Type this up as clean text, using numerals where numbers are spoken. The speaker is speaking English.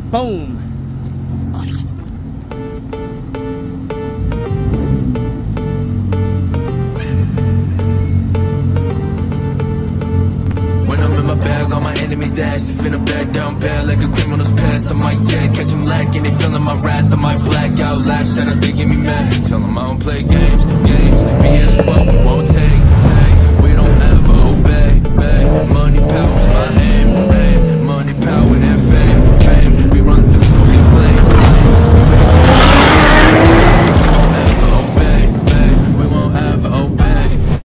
Boom. When I'm in my bag, all my enemies dash. They finna back down bad like a criminal's past. I might catch them lacking, they feeling my wrath. I might black out, laugh, shut up, they get me mad. Tell them I don't play games, BS what we won't take. We don't ever obey, money, power.